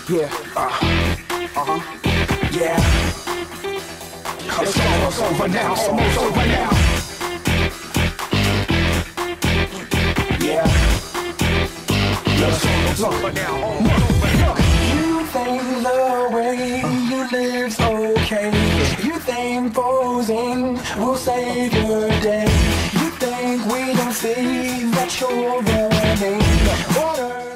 Yeah. Yeah. It's almost over now. Almost over now. Yeah. It's almost over now. Almost over now. You think the way you live's okay. You think posing will save your day. You think we don't see that you're running. Water.